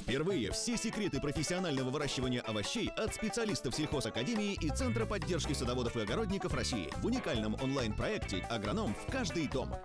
Впервые все секреты профессионального выращивания овощей от специалистов сельхозакадемии и Центра поддержки садоводов и огородников России в уникальном онлайн-проекте «Агроном в каждый дом».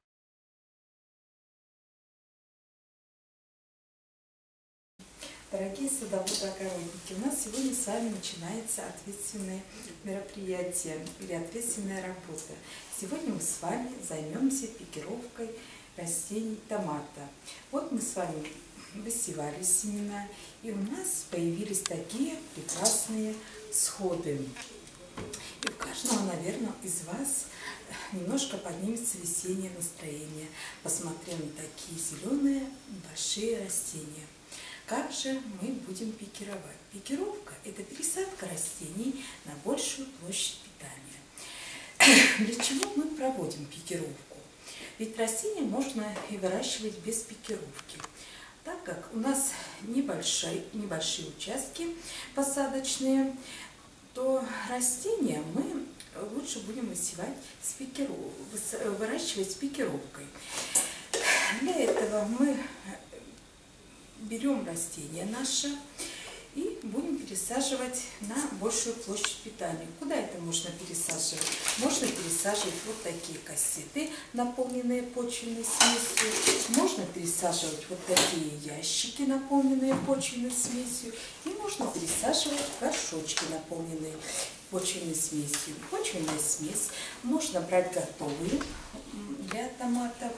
Дорогие садоводы-огородники, у нас сегодня с вами начинается ответственное мероприятие или ответственная работа. Сегодня мы с вами займемся пикировкой растений томата. Вот мы с вами высевали семена, и у нас появились такие прекрасные всходы. И у каждого, наверное, из вас немножко поднимется весеннее настроение, посмотрев на такие зеленые большие растения. Как же мы будем пикировать? Пикировка – это пересадка растений на большую площадь питания. Для чего мы проводим пикировку? Ведь растения можно и выращивать без пикировки. Так как у нас небольшие участки посадочные, то растения мы лучше будем выращивать с пикировкой. Для этого мы берем растение наше и будем пересаживать на большую площадь питания. Куда это можно пересаживать? Можно пересаживать вот такие кассеты, наполненные почвенной смесью. Можно пересаживать вот такие ящики, наполненные почвенной смесью. И можно пересаживать горшочки, наполненные почвенной смесью. Почвенная смесь можно брать готовую для томатов,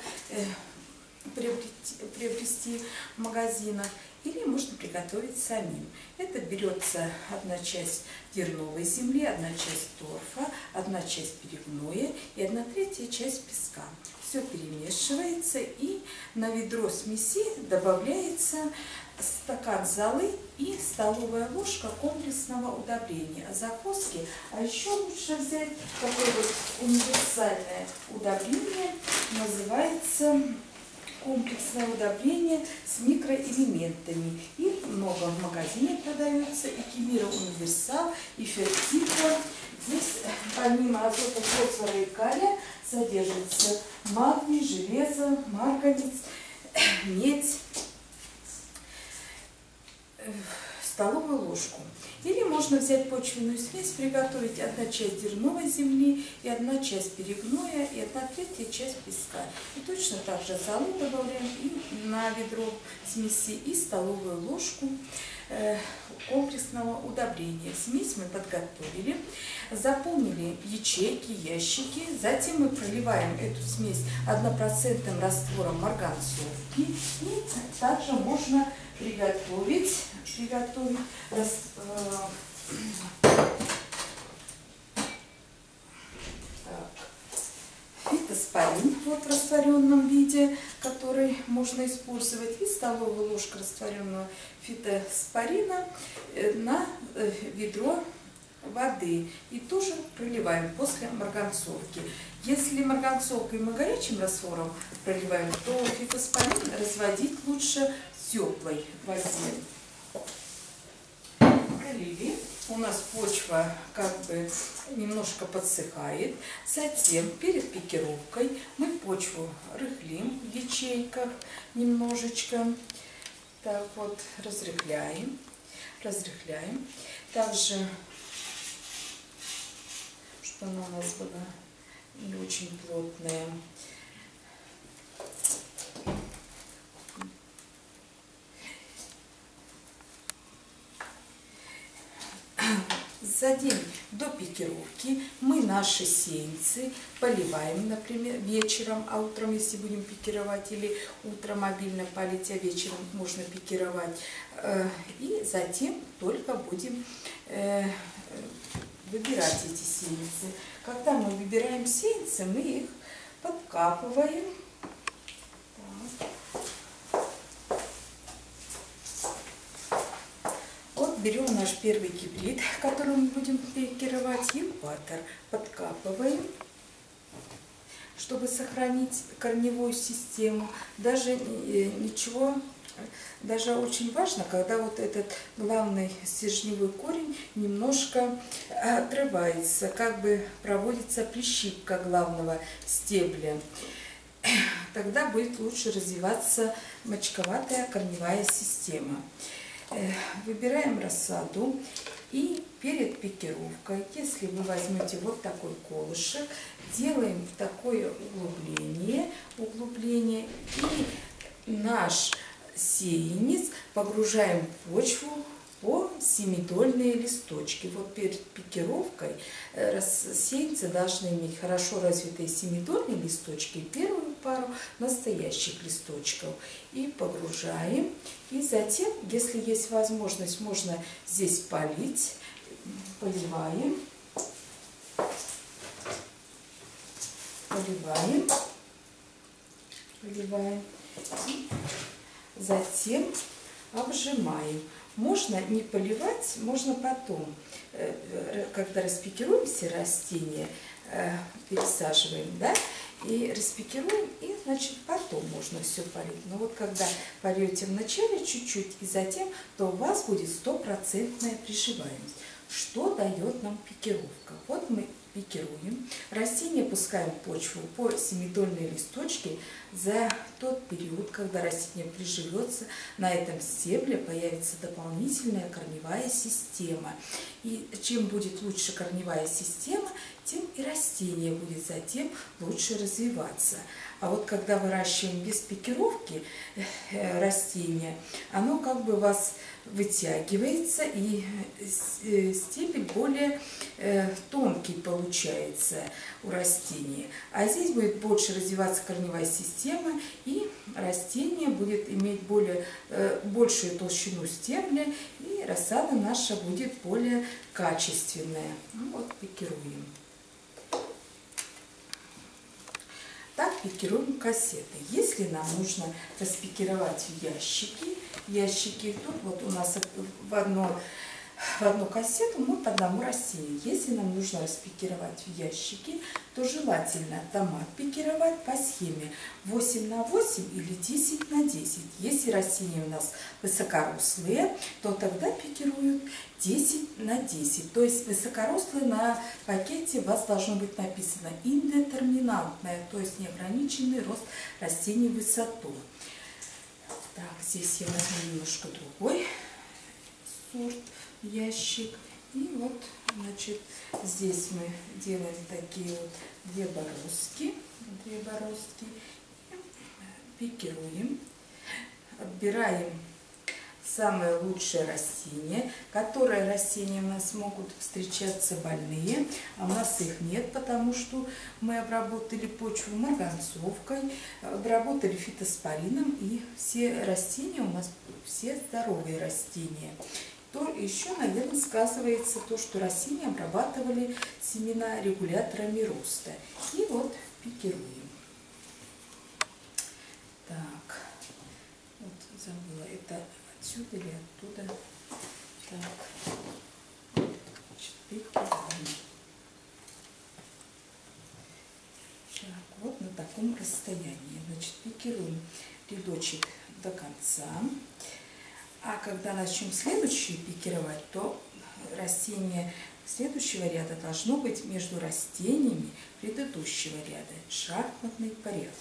приобрести в магазинах, или можно приготовить самим. Это берется одна часть дерновой земли, одна часть торфа, одна часть перегноя и 1/3 часть песка. Все перемешивается, и на ведро смеси добавляется стакан золы и столовая ложка комплексного удобрения. Закуски, а еще лучше взять такое вот универсальное удобрение, называется комплексное удобрение с микроэлементами. Их много в магазине продается, и Кемира Универсал, и Фертикла. Здесь помимо азота, фосфора и калия содержится магний, железо, марганец, медь, столовую ложку. Или можно взять почвенную смесь, приготовить 1 часть дерновой земли и 1 часть перегноя и 1/3 часть песка. И точно так же золу добавляем и на ведро смеси и столовую ложку комплексного удобрения. Смесь мы подготовили, заполнили ячейки, ящики. Затем мы проливаем эту смесь 1% раствором марганцовки. И также можно приготовить фитоспорин вот в растворенном виде, который можно использовать, и столовую ложку растворенного фитоспорина на ведро воды, и тоже проливаем после марганцовки. Если марганцовкой мы горячим раствором проливаем, то фитоспорин разводить лучше в теплой воде. Пролили. У нас почва как бы немножко подсыхает. Затем перед пикировкой мы почву рыхлим в ячейках немножечко. Так вот, разрыхляем. Также, чтобы она у нас была не очень плотная. За день до пикировки мы наши сеянцы поливаем, например, вечером, а утром, если будем пикировать, или утром обильно полить, а вечером можно пикировать. И затем только будем выбирать эти сеянцы. Когда мы выбираем сеянцы, мы их подкапываем. Берем наш первый гибрид, который мы будем пикировать, инкубатор, подкапываем, чтобы сохранить корневую систему. Даже очень важно, когда вот этот главный стержневой корень немножко отрывается, как бы проводится прищипка главного стебля. Тогда будет лучше развиваться мочковатая корневая система. Выбираем рассаду и перед пикировкой, если вы возьмете вот такой колышек, делаем такое углубление и наш сеянец погружаем в почву по семидольные листочки. Вот перед пикировкой сеянцы должны иметь хорошо развитые семидольные листочки и первую пару настоящих листочков. И погружаем. И затем, если есть возможность, можно здесь полить. Поливаем. И затем обжимаем. Можно не поливать, можно потом, когда распикируем все растения, пересаживаем, да, и распикируем, и, значит, потом можно все полить. Но вот когда польете вначале чуть-чуть и затем, то у вас будет стопроцентная приживаемость. Что дает нам пикировка? Вот мы пикируем, растение пускаем в почву по семидольные листочки. За тот период, когда растение приживется, на этом стебле появится дополнительная корневая система. И чем будет лучше корневая система, тем и растение будет затем лучше развиваться. А вот когда выращиваем без пикировки растения, оно как бы у вас вытягивается, и стебель более тонкий получается у растения. А здесь будет больше развиваться корневая система, и растение будет иметь большую толщину стебля, и рассада наша будет более качественная. Ну, вот пикируем. Так пикируем кассеты. Если нам нужно распикировать ящики, тут вот у нас в одну кассету мы по одному растению. Если нам нужно распикировать в ящики, то желательно томат пикировать по схеме 8 на 8 или 10 на 10. Если растения у нас высокорослые, то тогда пикируют 10 на 10. То есть высокорослые на пакете у вас должно быть написано индетерминантное, то есть неограниченный рост растений в высоту. Так, здесь я возьму немножко другой сорт ящик. И вот, значит, здесь мы делаем такие вот две бороздки, пикируем, отбираем самые лучшие растения, которые растения у нас могут встречаться больные, а у нас их нет, потому что мы обработали почву марганцовкой, обработали фитоспорином, и все растения у нас все здоровые растения. То еще, наверное, сказывается то, что растения обрабатывали семена регуляторами роста. И вот пикируем. Так, вот забыла, это отсюда или оттуда. Так, значит, пикируем. Так, вот на таком расстоянии. Значит, пикируем рядочек до конца. А когда начнем следующий пикировать, то растение следующего ряда должно быть между растениями предыдущего ряда. Шахматный порядок.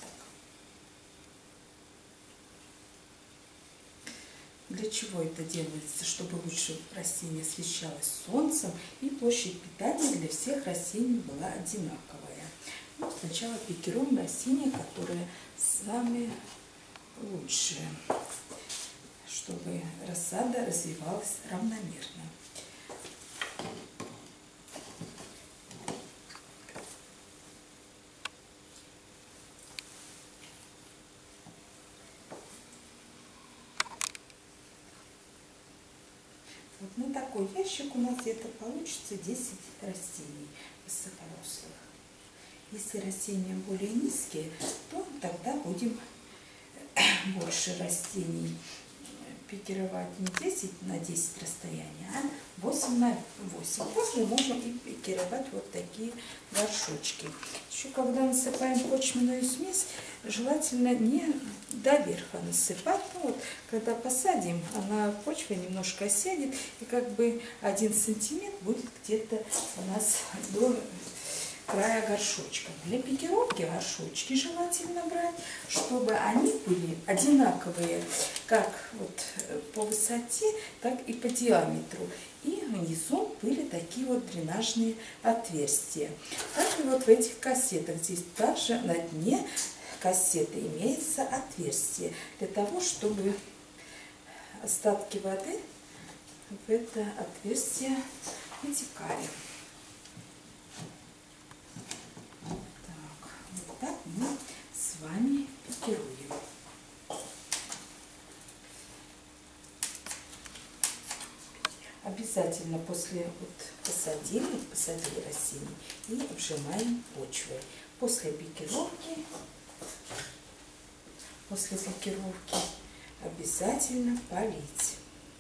Для чего это делается? Чтобы лучше растение освещалось солнцем и площадь питания для всех растений была одинаковая. Ну, сначала пикируем растения, которые самые лучшие, чтобы рассада развивалась равномерно. Вот на такой ящик у нас где-то получится 10 растений высокорослых. Если растения более низкие, то тогда будем больше растений пикировать не 10 на 10 расстояния, а 8 на 8. После можем и пикировать вот такие горшочки. Еще когда насыпаем почвенную смесь, желательно не до верха насыпать. Ну, вот, когда посадим, она почва немножко осядет, и как бы 1 сантиметр будет где-то у нас края горшочка. Для пикировки горшочки желательно брать, чтобы они были одинаковые как вот по высоте, так и по диаметру. И внизу были такие вот дренажные отверстия. Так и вот в этих кассетах. Здесь также на дне кассеты имеется отверстие для того, чтобы остатки воды в это отверстие вытекали. Так, вот так мы с вами пикируем. Обязательно после посадили растение и обжимаем почвой. После пикировки обязательно полить.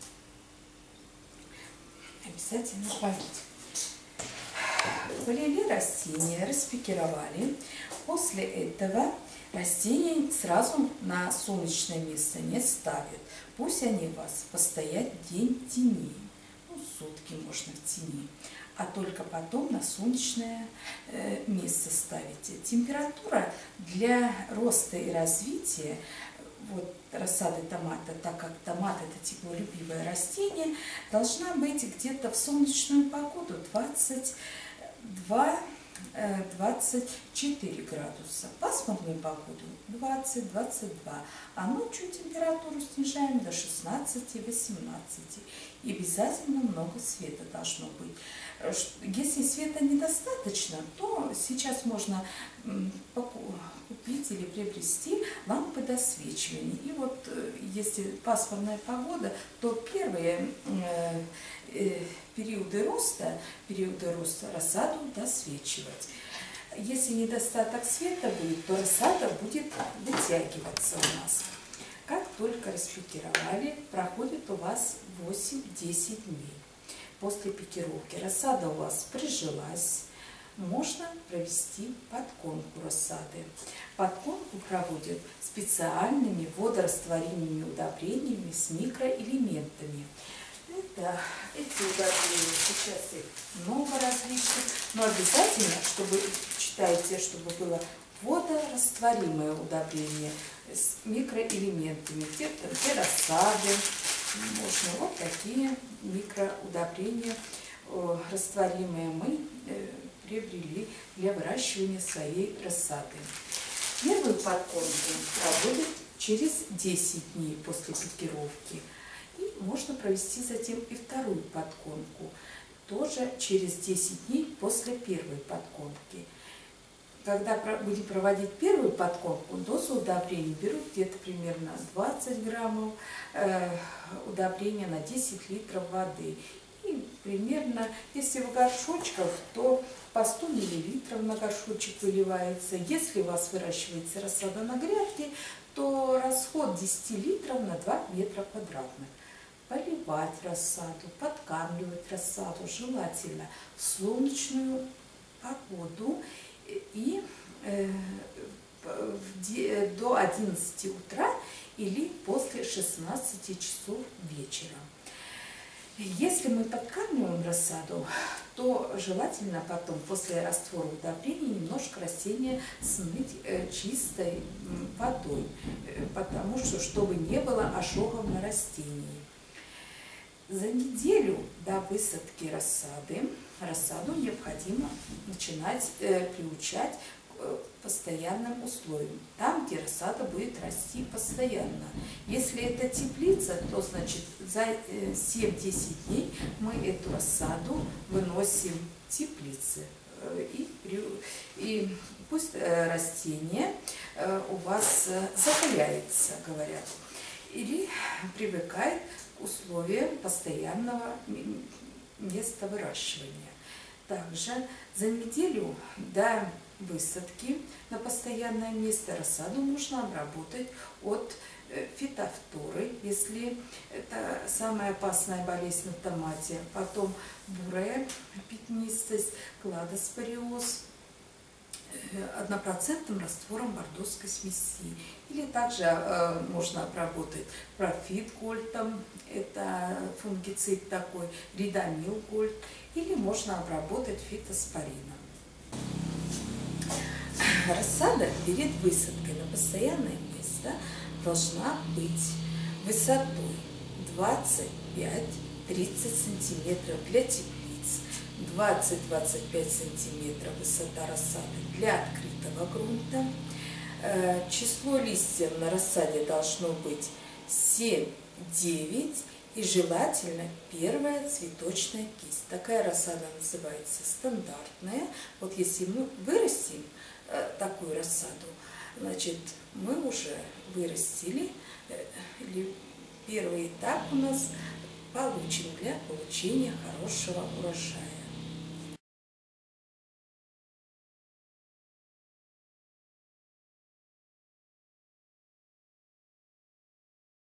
Полили растения, распикировали. После этого растения сразу на солнечное место не ставят. Пусть они у вас постоят день в тени. Сутки можно в тени, а только потом на солнечное место ставите. Температура для роста и развития вот рассады томата, так как томат это теплолюбивое растение, должна быть где-то в солнечную погоду 22-24 градуса. Пасмурную погоду 20-22. А ночью температуру снижаем до 16-18. И обязательно много света должно быть. Если света недостаточно, то сейчас можно купить или приобрести лампы досвечивания. И вот если пасмурная погода, то первые периоды роста рассаду досвечивать. Если недостаток света будет, то рассада будет вытягиваться у нас. Как только распикировали, проходит у вас 8-10 дней. После пикировки рассада у вас прижилась, можно провести подкормку рассады. Подкормку проводят специальными водорастворимыми удобрениями с микроэлементами. Эти удобрения, сейчас их много различных, но обязательно, чтобы было водорастворимое удобрение с микроэлементами. Для рассады можно вот такие микроудобрения растворимые мы приобрели для выращивания своей рассады. Первую подкормку проводят через 10 дней после пикировки. И можно провести затем и вторую подкормку, тоже через 10 дней после первой подкормки. Когда будем проводить первую подкормку, дозу удобрений берут где-то примерно 20 граммов удобрения на 10 литров воды. И примерно, если в горшочках, то по 100 мл на горшочек выливается. Если у вас выращивается рассада на грядке, то расход 10 литров на 2 метра квадратных. Поливать рассаду, подкармливать рассаду желательно в солнечную погоду и до 11 утра или после 16 часов вечера. Если мы подкармливаем рассаду, то желательно потом после раствора удобрений немножко растения смыть чистой водой, потому что чтобы не было ожогов на растении. За неделю до высадки рассаду необходимо начинать приучать к постоянным условиям, там, где рассада будет расти постоянно. Если это теплица, то значит за 7-10 дней мы эту рассаду выносим в теплицы. И пусть растение у вас закаляется, говорят, или привыкает к условиям постоянного места выращивания. Также за неделю до высадки на постоянное место рассаду нужно обработать от фитофторы, если это самая опасная болезнь на томате, потом бурая пятнистость, кладоспориоз, 1% раствором бордоской смеси. Или также можно обработать профит гольдом, это фунгицид такой, ридомил гольд, или можно обработать фитоспорином. Рассада перед высадкой на постоянное место должна быть высотой 25-30 сантиметров для теплиц, 20-25 сантиметров высота рассады для открытого грунта. Число листьев на рассаде должно быть 7-9 и желательно первая цветочная кисть. Такая рассада называется стандартная. Вот если мы вырастим такую рассаду, значит, мы уже вырастили, первый этап у нас получен для получения хорошего урожая.